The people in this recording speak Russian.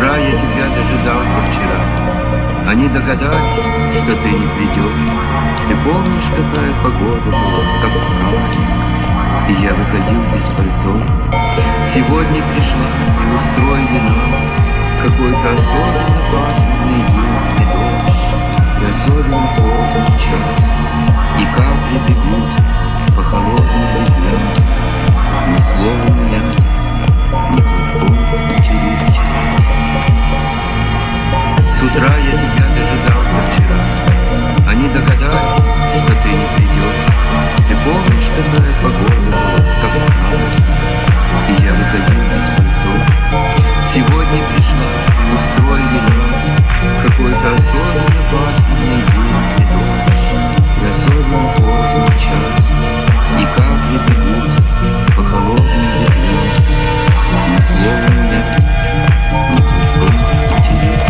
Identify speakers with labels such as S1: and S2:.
S1: утра я тебя дожидался вчера. Они догадались, что ты не придешь. Ты помнишь, какая погода была, как праздник, и я выходил без пальто. Сегодня пришла и устроили нам какой-то особенно пасмурный день и дождь, и особенно поздний час, и капли бегут по холодным бревнам. Ни слова не нять, ни платком утереть. С утра я тебя дожидался вчера. Они догадались, что ты не придешь. Ты помнишь, какая погода была, как праздник, и я выходил без пальто. Сегодня пришла и устроили нам какой-то особенно пасмурный день и дождь, и особенно поздний час, и капли бегут по холодным ветрам. Ни слова не мять, ни платком утереть.